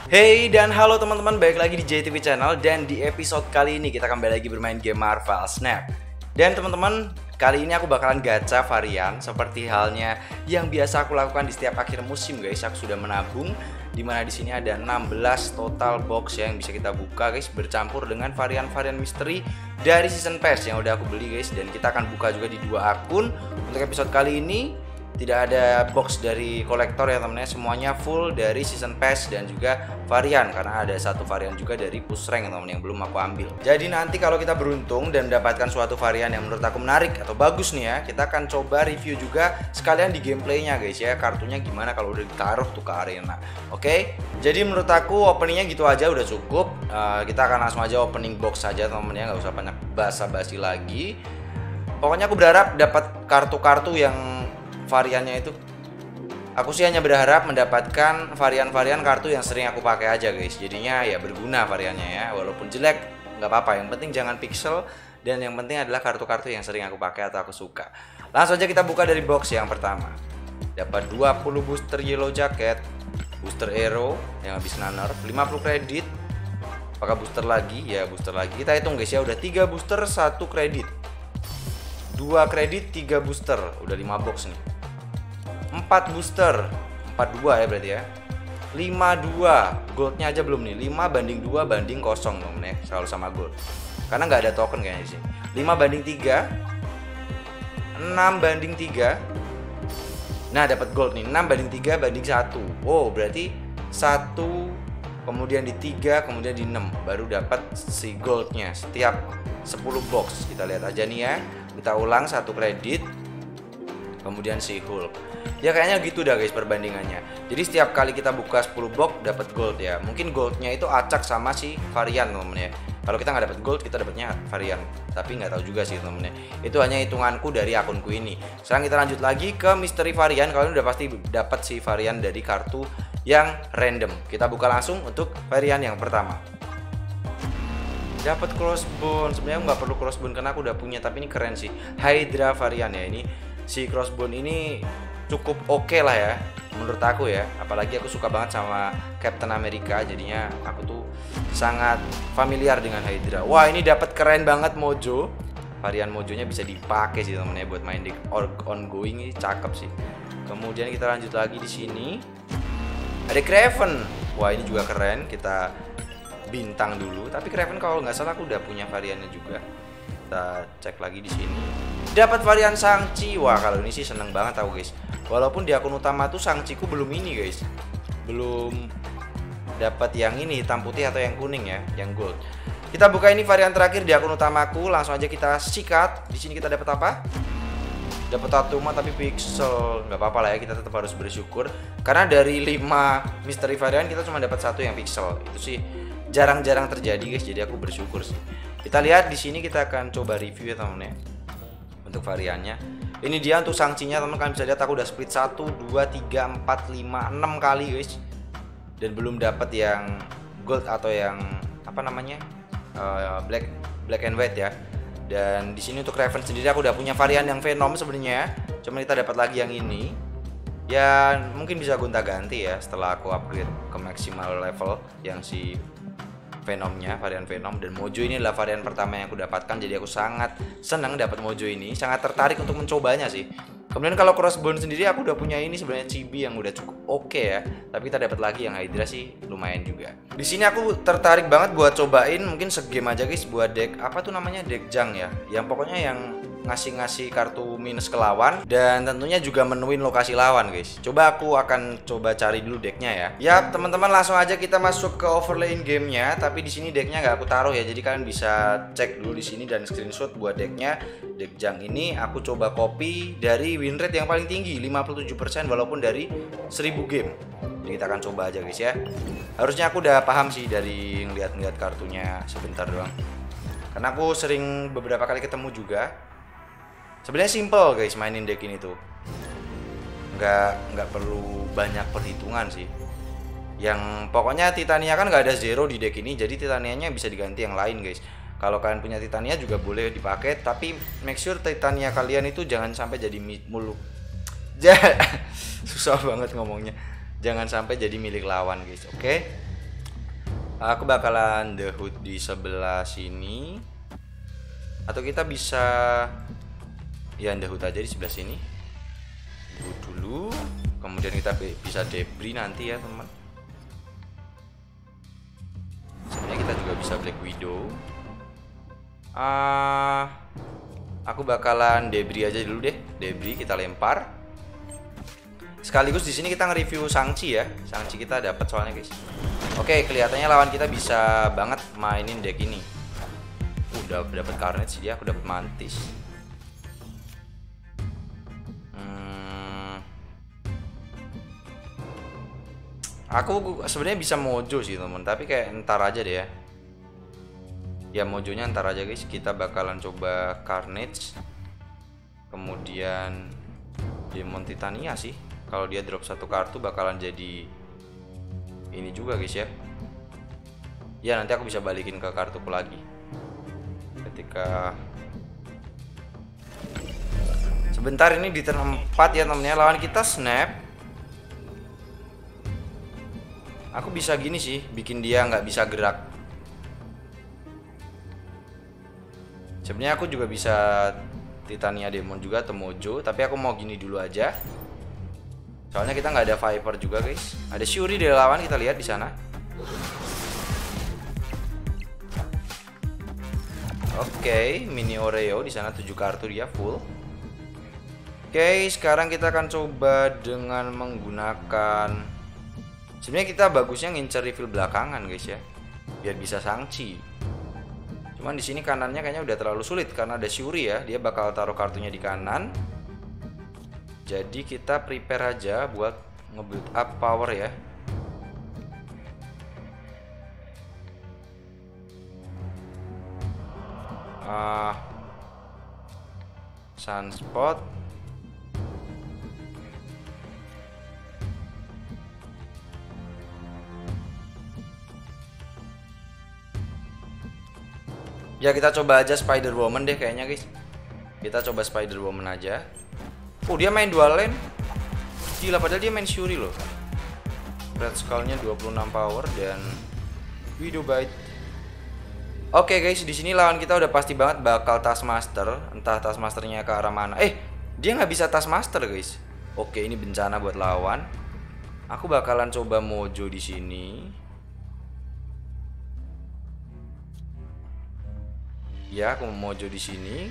Hey dan halo teman-teman, balik lagi di JTV Channel. Dan di episode kali ini kita kembali lagi bermain game Marvel Snap. Dan teman-teman, kali ini aku bakalan gacha varian seperti halnya yang biasa aku lakukan di setiap akhir musim guys. Aku sudah menabung, dimana di sini ada 16 total box yang bisa kita buka guys, bercampur dengan varian-varian misteri dari season pass yang udah aku beli guys. Dan kita akan buka juga di 2 akun. Untuk episode kali ini tidak ada box dari kolektor ya temennya, semuanya full dari season pass dan juga varian, karena ada satu varian juga dari push rank temen yang belum aku ambil. Jadi nanti kalau kita beruntung dan mendapatkan suatu varian yang menurut aku menarik atau bagus nih ya, kita akan coba review juga sekalian di gameplaynya guys ya, kartunya gimana kalau udah ditaruh tuh ke arena. Oke, jadi menurut aku openingnya gitu aja udah cukup. Kita akan langsung aja opening box saja temen-temen, nggak usah banyak basa-basi lagi. Pokoknya aku berharap dapat kartu-kartu yang variannya itu, aku sih hanya berharap mendapatkan varian-varian kartu yang sering aku pakai aja guys. Jadinya ya berguna variannya ya, walaupun jelek nggak apa-apa, yang penting jangan pixel, dan yang penting adalah kartu-kartu yang sering aku pakai atau aku suka. Langsung aja kita buka dari box yang pertama. Dapat 20 booster yellow jacket, booster arrow yang habis naner, 50 kredit. Apakah booster lagi? Ya booster lagi. Kita hitung guys ya, udah 3 booster 1 kredit, 2 kredit 3 booster, udah 5 box nih. 4 booster, 42 ya berarti ya. 52, goldnya aja belum nih. 5 banding 2 banding kosong dong nih, selalu sama gold. Karena nggak ada token kayaknya di sini. 5 banding 3, 6 banding 3. Nah, dapat gold nih. 6 banding 3 banding 1. Wow, berarti 1 kemudian di 3 kemudian di 6 baru dapat si goldnya setiap 10 box. Kita lihat aja nih ya. Kita ulang 1 kredit, kemudian si Hulk. Ya kayaknya gitu dah guys perbandingannya. Jadi setiap kali kita buka 10 box dapat gold ya. Mungkin goldnya itu acak sama si varian temen ya. Kalau kita nggak dapat gold, kita dapatnya varian. Tapi nggak tahu juga sih temen ya. Itu hanya hitunganku dari akunku ini. Sekarang kita lanjut lagi ke misteri varian. Kalian udah pasti dapat si varian dari kartu yang random. Kita buka langsung untuk varian yang pertama. Dapat crossbone. Sebenarnya nggak perlu crossbone karena aku udah punya, tapi ini keren sih. Hydra varian ya ini. Si crossbone ini cukup oke lah ya menurut aku ya, apalagi aku suka banget sama Captain America, jadinya aku tuh sangat familiar dengan Hydra. Wah, ini dapat keren banget mojo. Varian mojonya bisa dipakai sih temennya buat main deck ongoing, ini cakep sih. Kemudian kita lanjut lagi di sini. Ada Kraven. Wah, ini juga keren. Kita bintang dulu, tapi Kraven kalau nggak salah aku udah punya variannya juga. Kita cek lagi di sini. Dapat varian Shang-Chi. Wah, kalau ini sih seneng banget tau guys. Walaupun di akun utama tuh Shang-Chi ku belum ini guys. Belum dapat yang ini hitam putih atau yang kuning ya, yang gold. Kita buka ini varian terakhir di akun utamaku, langsung aja kita sikat. Di sini kita dapat apa? Dapat Tatuma tapi pixel. Nggak apa-apa lah ya, kita tetap harus bersyukur. Karena dari 5 misteri varian kita cuma dapat 1 yang pixel. Itu sih jarang-jarang terjadi guys, jadi aku bersyukur sih. Kita lihat di sini, kita akan coba review ya teman ya. Untuk variannya ini dia untuk Shang-Chi-nya teman, kalian bisa lihat aku udah split 1, 2, 3, 4, 5, 6 kali guys, dan belum dapat yang gold atau yang apa namanya black and white ya. Dan di sini untuk Raven sendiri aku udah punya varian yang Venom sebenarnya, cuma kita dapat lagi yang ini ya, mungkin bisa gonta-ganti ya setelah aku upgrade ke maksimal level yang si Venomnya, varian Venom. Dan Mojo ini adalah varian pertama yang aku dapatkan, jadi aku sangat senang dapat Mojo ini, sangat tertarik untuk mencobanya sih. Kemudian kalau crossbone sendiri aku udah punya ini sebenarnya Chibi yang udah cukup oke ya, tapi kita dapat lagi yang Hydra sih lumayan juga. Di sini aku tertarik banget buat cobain, mungkin segame aja guys buat deck apa tuh namanya, deck Jang ya, yang pokoknya yang ngasih kartu minus ke lawan, dan tentunya juga menuin lokasi lawan guys. Coba aku akan coba cari dulu decknya ya. Ya teman-teman, langsung aja kita masuk ke overlay in gamenya. Tapi di sini decknya nggak aku taruh ya, jadi kalian bisa cek dulu di sini dan screenshot buat decknya. Deck Jang ini aku coba copy dari win rate yang paling tinggi 57% walaupun dari 1000 game. Jadi kita akan coba aja guys ya. Harusnya aku udah paham sih dari ngeliat kartunya sebentar doang, karena aku sering beberapa kali ketemu juga. Sebenarnya simple guys mainin deck ini tuh, nggak perlu banyak perhitungan sih. Yang pokoknya Titania kan nggak ada zero di deck ini, jadi Titanianya bisa diganti yang lain guys. Kalau kalian punya Titania juga boleh dipakai, tapi make sure Titania kalian itu jangan sampai jadi muluk. Susah banget ngomongnya. Jangan sampai jadi milik lawan guys, oke? Aku bakalan The Hood di sebelah sini. Atau kita bisa ya The Hood aja di sebelah sini. The Hood dulu. Kemudian kita bisa Debris nanti ya teman. Sebenarnya kita juga bisa Black Widow. Aku bakalan Debris aja dulu deh. Debris kita lempar. Sekaligus di sini kita nge-review Shang-Chi ya. Shang-Chi kita dapat soalnya guys. Oke, kelihatannya lawan kita bisa banget mainin deck ini. Udah dapat Carnage dia, aku dapat Mantis. Aku sebenarnya bisa Mojo sih teman, tapi kayak ntar aja deh ya. Ya Mojonya ntar aja guys. Kita bakalan coba Carnage. Kemudian Demon Titania sih. Kalau dia drop satu kartu bakalan jadi ini juga guys ya. Ya nanti aku bisa balikin ke kartuku lagi. Ketika sebentar ini di turn 4 ya temennya, lawan kita Snap. Aku bisa gini sih, bikin dia nggak bisa gerak. Sebenarnya aku juga bisa Titania Demon juga atau Mojo, tapi aku mau gini dulu aja. Soalnya kita nggak ada Viper juga guys. Ada Shuri dari lawan, kita lihat di sana. Oke, mini Oreo di sana 7 kartu dia full. Oke, sekarang kita akan coba dengan menggunakan. Sebenarnya kita bagusnya ngincer reveal belakangan guys ya, biar bisa Shang-Chi. Cuman di sini kanannya kayaknya udah terlalu sulit karena ada Shuri ya, dia bakal taruh kartunya di kanan. Jadi kita prepare aja buat nge-build up power ya. Sunspot. Ya kita coba aja Spider Woman deh kayaknya guys. Kita coba Spider Woman aja. Oh dia main dual lane. Gila padahal dia main Shuri loh. Red Skull-nya 26 power dan Widow Bite. Oke guys, di sini lawan kita udah pasti banget bakal Taskmaster. Entah Taskmasternya ke arah mana. Dia nggak bisa Taskmaster guys. Oke, ini bencana buat lawan. Aku bakalan coba Mojo di sini. Ya, aku mau Mojo di sini.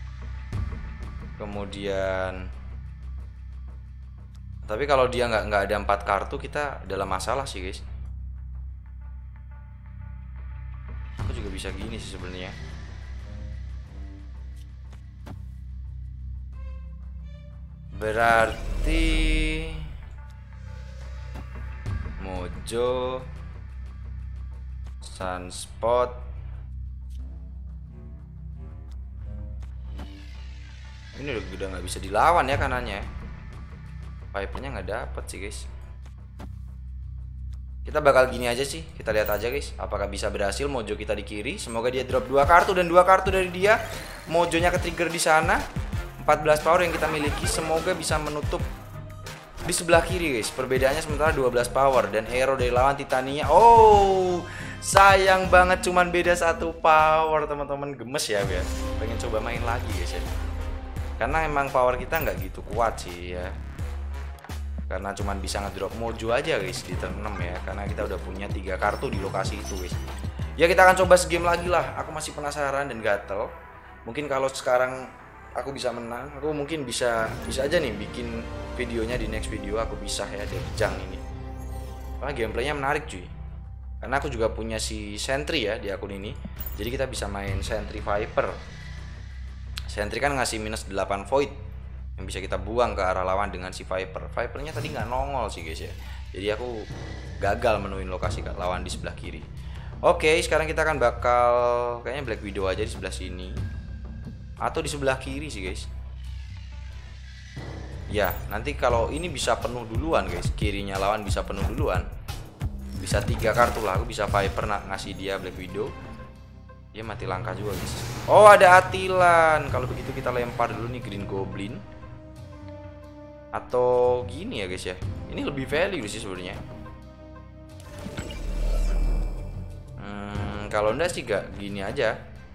Kemudian tapi kalau dia nggak ada 4 kartu, kita dalam masalah sih guys. Aku juga bisa gini sih sebenarnya. Berarti Mojo, Sunspot. Ini udah nggak bisa dilawan ya kanannya. Pipe-nya nggak dapet sih guys. Kita bakal gini aja sih. Kita lihat aja guys, apakah bisa berhasil Mojo kita di kiri. Semoga dia drop 2 kartu dan 2 kartu dari dia. Mojonya ke trigger di sana. 14 power yang kita miliki. Semoga bisa menutup di sebelah kiri guys. Perbedaannya sementara 12 power dan hero dari lawan Titania. Oh, sayang banget cuman beda 1 power teman-teman. Gemes ya biar. Pengen coba main lagi guys ya. Karena emang power kita nggak gitu kuat sih ya. Karena cuman bisa ngedrop Mojo aja guys di turn 6 ya. Karena kita udah punya 3 kartu di lokasi itu guys. Ya kita akan coba segame lagi lah. Aku masih penasaran dan gatel. Mungkin kalau sekarang aku bisa menang, aku mungkin bisa aja nih bikin videonya di next video. Aku bisa ya dari Jang ini. Karena gameplaynya menarik cuy. Karena aku juga punya si Sentry ya di akun ini. Jadi kita bisa main Sentry Viper. Sentry kan ngasih minus 8 void yang bisa kita buang ke arah lawan dengan si Viper. Vipernya tadi nggak nongol sih guys ya. Jadi aku gagal menuin lokasi lawan di sebelah kiri. Oke, sekarang kita akan bakal kayaknya Black Widow aja di sebelah sini. Atau di sebelah kiri sih guys. Ya, nanti kalau ini bisa penuh duluan guys. Kirinya lawan bisa penuh duluan. Bisa 3 kartu lah. Aku bisa Viper ngasih dia Black Widow. Dia mati langka juga guys. Oh ada Attilan. Kalau begitu kita lempar dulu nih Green Goblin. Atau gini ya guys ya. Ini lebih value sih sebenarnya. Kalau enggak sih gak gini aja.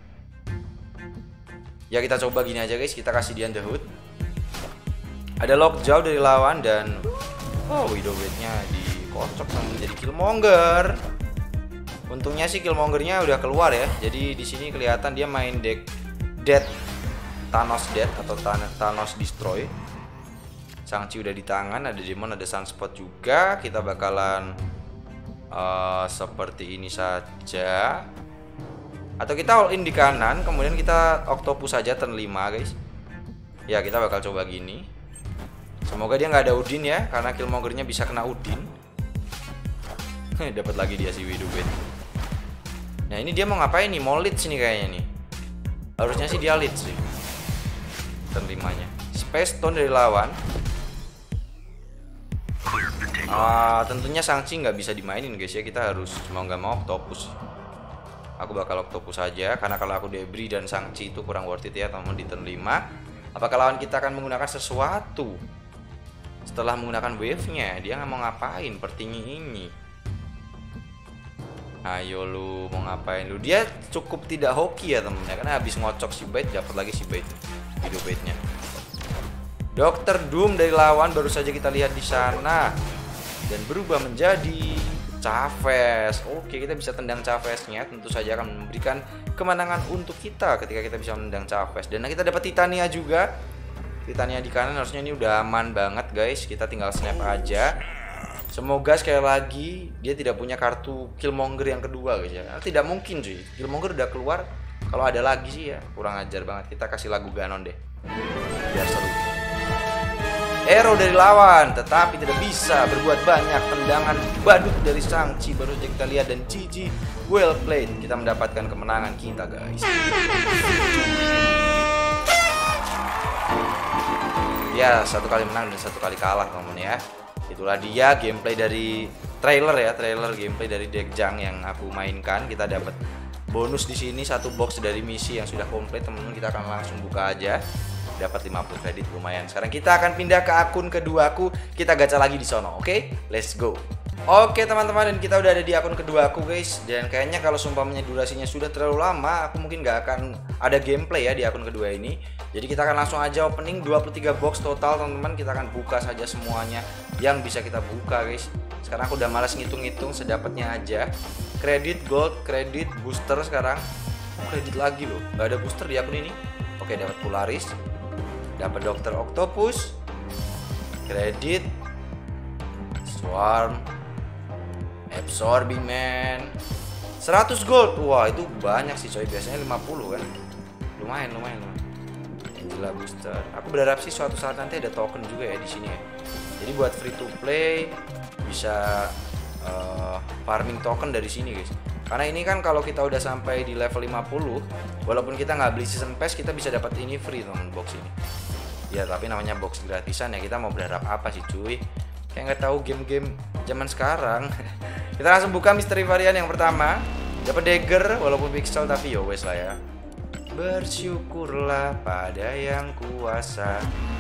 Ya kita coba gini aja guys, kita kasih dia the hood. Ada lockjaw dari lawan dan Widowblade-nya dikocok sama menjadi Killmonger. Untungnya sih Killmonger-nya udah keluar ya. Jadi di sini kelihatan dia main deck Death, Thanos Death atau Thanos Destroy. Shang-Chi udah di tangan, ada Demon, ada Sunspot juga. Kita bakalan seperti ini saja. Atau kita all in di kanan, kemudian kita Octopus saja turn 5 guys. Ya kita bakal coba gini. Semoga dia nggak ada Udin ya, karena Killmonger-nya bisa kena Udin. Dapat lagi dia si Widowblade. Nah ini dia mau ngapain nih? Mau lead sini kayaknya nih. Harusnya sih dia lead sih. Turn 5-nya. Space Stone dari lawan. Tentunya Shang-Chi nggak bisa dimainin guys ya. Kita harus mau nggak mau Octopus. Aku bakal Octopus saja, karena kalau aku Debris dan Shang-Chi itu kurang worth it ya teman di turn 5. Apakah lawan kita akan menggunakan sesuatu setelah menggunakan wave-nya? Dia nggak mau ngapain pertingi ini. Ayo lu mau ngapain lu? Dia cukup tidak hoki ya temennya, karena habis ngocok si Bait dapat lagi si Bait video Bait-nya. Dr. Doom dari lawan baru saja kita lihat di sana dan berubah menjadi Chavez. Oke, kita bisa tendang Chavez-nya. Tentu saja akan memberikan kemenangan untuk kita ketika kita bisa menendang Chavez. Dan kita dapat Titania juga. Titania di kanan, harusnya ini udah aman banget guys. Kita tinggal snap aja. Semoga sekali lagi dia tidak punya kartu Killmonger yang kedua guys ya. Tidak mungkin sih. Killmonger udah keluar. Kalau ada lagi sih ya kurang ajar banget. Kita kasih lagu Ganon deh, biar seru. Arrow dari lawan, tetapi tidak bisa berbuat banyak. Tendangan badut dari Shang-Chi baru saja kita lihat, dan GG, well played. Kita mendapatkan kemenangan kita guys. Ya, 1 kali menang dan 1 kali kalah teman-teman ya. Itulah dia gameplay dari trailer ya, trailer gameplay dari deck Jang yang aku mainkan. Kita dapat bonus di sini 1 box dari misi yang sudah komplit teman-teman. Kita akan langsung buka aja. Dapat 50 kredit lumayan. Sekarang kita akan pindah ke akun kedua aku. Kita gacha lagi di sono. Oke? Let's go. Oke teman-teman, dan kita udah ada di akun kedua aku guys. Dan kayaknya kalau sumpahnya durasinya sudah terlalu lama, aku mungkin gak akan ada gameplay ya di akun kedua ini. Jadi kita akan langsung aja opening 23 box total teman-teman. Kita akan buka saja semuanya yang bisa kita buka guys. Sekarang aku udah malas ngitung-ngitung, sedapatnya aja. Kredit, gold, kredit, booster sekarang. Kredit lagi loh, gak ada booster di akun ini. Oke, dapat Polaris, dapat Dr. Octopus, kredit, Swarm, Absorbing Man, 100 gold. Wah itu banyak sih coy, biasanya 50 kan. Lumayan. Angela booster. Aku berharap sih suatu saat nanti ada token juga ya di sini ya. Jadi buat free to play bisa farming token dari sini guys. Karena ini kan kalau kita udah sampai di level 50, walaupun kita nggak beli season pass, kita bisa dapat ini free teman, box ini. Ya tapi namanya box gratisan ya, kita mau berharap apa sih cuy? Kayak nggak tahu game-game zaman sekarang. Kita langsung buka misteri varian yang pertama. Dapat dagger walaupun pixel, tapi yo wes lah ya. Bersyukurlah pada yang kuasa.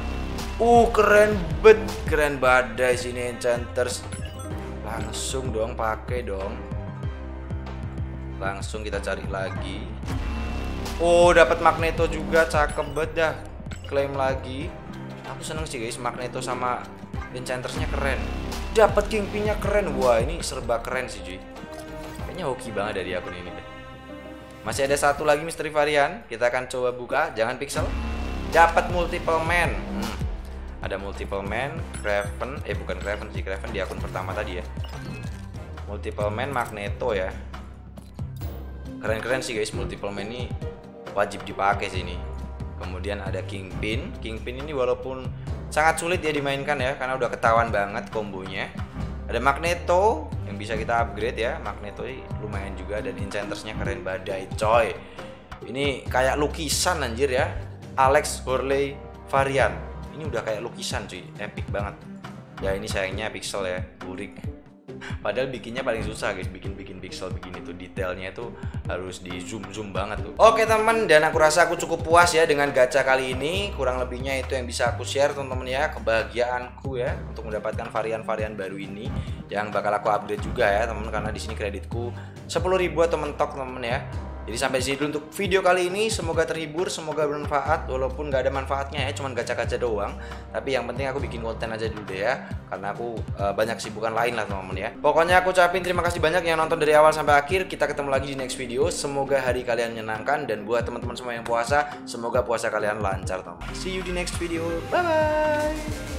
Keren badai sini enchanters. Langsung dong pakai dong. Langsung kita cari lagi. Dapat Magneto juga, cakep banget dah. Klaim lagi. Aku seneng sih guys, Magneto sama Enchantress-nya keren. Dapat Kingpin-nya keren. Wah, ini serba keren sih cuy. Kayaknya hoki banget dari akun ini deh. Masih ada satu lagi misteri varian. Kita akan coba buka. Jangan pixel. Dapat multiple man. Ada multiple man, Kraven. Bukan Kraven sih, Kraven di akun pertama tadi ya. Multiple man, Magneto ya. Keren-keren sih guys, multiple man ini wajib dipakai sih ini. Kemudian ada Kingpin. Kingpin ini walaupun sangat sulit ya dimainkan ya, karena udah ketahuan banget kombonya. Ada Magneto yang bisa kita upgrade ya. Magneto ini lumayan juga, dan Enchantress-nya keren badai coy. Ini kayak lukisan anjir ya. Alex Hurley varian. Ini udah kayak lukisan cuy, epic banget. Ya ini sayangnya pixel ya, burik. Padahal bikinnya paling susah guys, bikin pixel begini tuh, detailnya itu harus di zoom banget tuh. Oke teman, dan aku rasa aku cukup puas ya dengan gacha kali ini. Kurang lebihnya itu yang bisa aku share teman-teman ya, kebahagiaanku ya untuk mendapatkan varian-varian baru ini yang bakal aku upgrade juga ya teman, karena di sini kreditku 10.000 atau mentok teman ya. Jadi sampai sini dulu untuk video kali ini. Semoga terhibur, semoga bermanfaat. Walaupun gak ada manfaatnya ya, cuman gacha-gacha doang. Tapi yang penting aku bikin konten aja dulu deh ya, karena aku banyak sibukan lain lah teman-teman ya. Pokoknya aku ucapin terima kasih banyak yang nonton dari awal sampai akhir. Kita ketemu lagi di next video. Semoga hari kalian menyenangkan, dan buat teman-teman semua yang puasa, semoga puasa kalian lancar teman. See you di next video. Bye bye.